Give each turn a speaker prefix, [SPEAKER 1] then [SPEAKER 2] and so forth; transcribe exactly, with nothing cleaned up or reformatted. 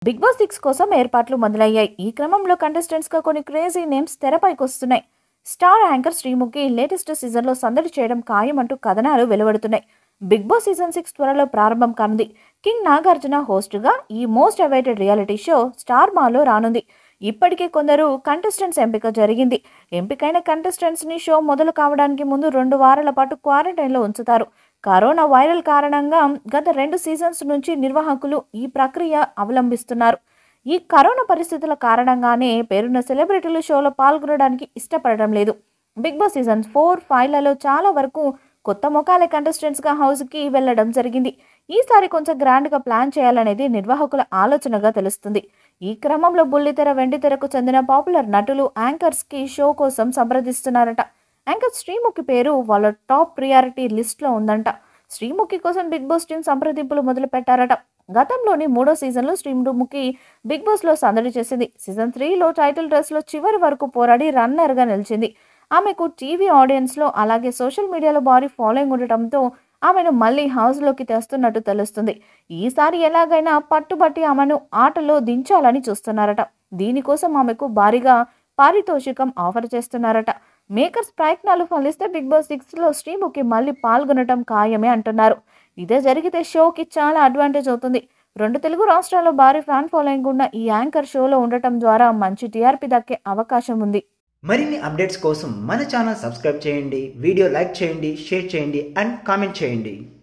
[SPEAKER 1] Big boss six కోసం ఏర్పాట్లు మొదలయ్యాయి. ఈ క్రమంలో కంటెస్టెంట్స్ గా కొన్ని క్రేజీ నేమ్స్ తెరపైకి వస్తున్నాయి. Star anchor Sreemukhi latest season లో సందడి చేయడం ఖాయమంటూ కథనాలు వెలువడుతున్నాయి. బిగ్ బాస్ సీజన్ సిక్స్ త్వరలో ప్రారంభం కానుంది. కింగ్ నాగార్జున హోస్ట్ గా ఈ మోస్ట్ అవైటెడ్ రియాలిటీ షో స్టార్మాలో రానుంది. ఇప్పటికే కొందరు కంటెస్టెంట్స్ ఎంపిక జరిగింది. ఎంపికైన కంటెస్టెంట్స్ ని షో మొదలు కావడానికి ముందు రెండు వారాల పాటు క్వారంటైన్ లో ఉంచుతారు. కరోనా వైరల్ కారణంగా గత రెండు సీజన్స్ నుంచి నిర్వాహకులు ఈ ప్రక్రియ అవలంబిస్తున్నారు. ఈ కరోనా పరిస్థితుల కారణంగానే పేరున్న సెలబ్రిటీలు షోలో పాల్గొనడానికి ఇష్టపడడం లేదు. బిగ్ బాస్ సీజన్ ఫోర్ ఫైవ్లలో చాలా వరకు కొత్త ముఖాలే కంటెస్టెంట్స్గా హౌస్కి వెళ్లడం జరిగింది. ఈసారి కొంచెం గ్రాండ్గా ప్లాన్ చేయాలనేది నిర్వాహకుల ఆలోచనగా తెలుస్తుంది. ఈ క్రమంలో బుల్లితెర వెండితెరకు చెందిన పాపులర్ నటులు యాంకర్స్కి షో కోసం సంప్రదిస్తున్నారట. యాంకర్ శ్రీముఖి పేరు వాళ్ళ టాప్ ప్రియారిటీ లిస్ట్లో ఉందంట. శ్రీముఖి కోసం బిగ్ బాస్ టీం సంప్రదింపులు మొదలు పెట్టారట. గతంలోని మూడో సీజన్లో శ్రీముఖి బిగ్ బాస్లో సందడి చేసింది. సీజన్ త్రీలో టైటిల్ రేస్లో చివరి వరకు పోరాడి రన్నర్గా నిలిచింది. ఆమెకు టీవీ ఆడియన్స్లో అలాగే సోషల్ మీడియాలో భారీ ఫాలోయింగ్ ఉండటంతో ఆమెను మళ్ళీ హౌస్లోకి తెస్తున్నట్టు తెలుస్తుంది. ఈసారి ఎలాగైనా పట్టుబట్టి ఆమెను ఆటలో దించాలని చూస్తున్నారట. దీనికోసం ఆమెకు భారీగా పారితోషికం ఆఫర్ చేస్తున్నారట. మేకర్స్ ప్రయత్నాలు ఫలిస్తే బిగ్ బాస్ సిక్స్లో శ్రీముఖి మళ్ళీ పాల్గొనటం ఖాయమే అంటున్నారు. ఇదే జరిగితే షోకి చాలా అడ్వాంటేజ్ అవుతుంది. రెండు తెలుగు రాష్ట్రాల్లో భారీ ఫ్యాన్ ఫాలోయింగ్ ఉన్న ఈ యాంకర్ షోలో ఉండటం ద్వారా మంచి టీఆర్పీ దక్కే అవకాశం ఉంది.
[SPEAKER 2] మరిన్ని అప్డేట్స్ కోసం మన ఛానల్ సబ్స్క్రైబ్ చేయండి, వీడియో లైక్ చేయండి, షేర్ చేయండి అండ్ కామెంట్ చేయండి.